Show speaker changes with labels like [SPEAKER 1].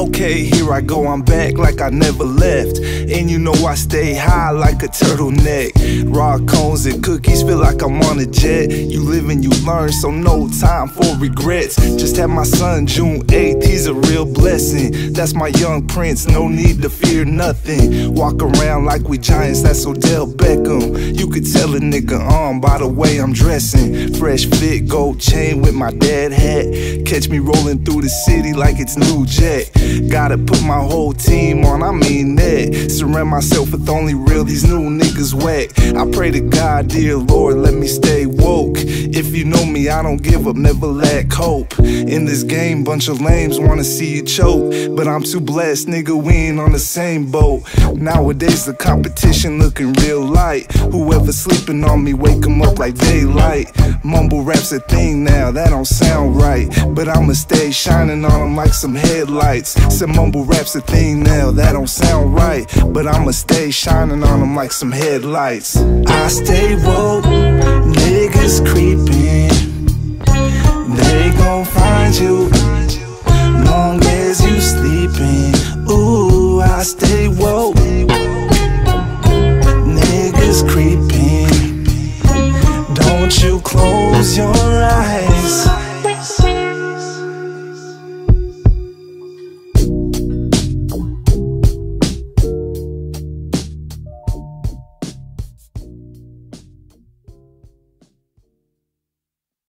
[SPEAKER 1] Okay, here I go, I'm back like I never left. And you know I stay high like a turtleneck. Raw cones and cookies, feel like I'm on a jet. You live and you learn, so no time for regrets. Just had my son June 8th, he's a real blessing. That's my young prince, no need to fear nothing. Walk around like we giants, that's Odell Beckham. You could tell a nigga by the way I'm dressing. Fresh fit, gold chain with my dad hat. Catch me rolling through the city like it's New Jack. Gotta put my whole team on, I mean that. Surround myself with only real, these new niggas whack. I pray to God, dear Lord, let me stay woke. If you know me, I don't give up, never lack hope. In this game, bunch of lames wanna see you choke, but I'm too blessed, nigga, we ain't on the same boat. Nowadays the competition looking real light. Whoever sleeping on me, wake 'em up like daylight. Mumble rap's a thing now, that don't sound right, but I'ma stay shining on them like some headlights. Said mumble rap's a thing now, that don't sound right, but I'ma stay shining on them like some headlights. I stay woke, niggas creeping, they gon' find you.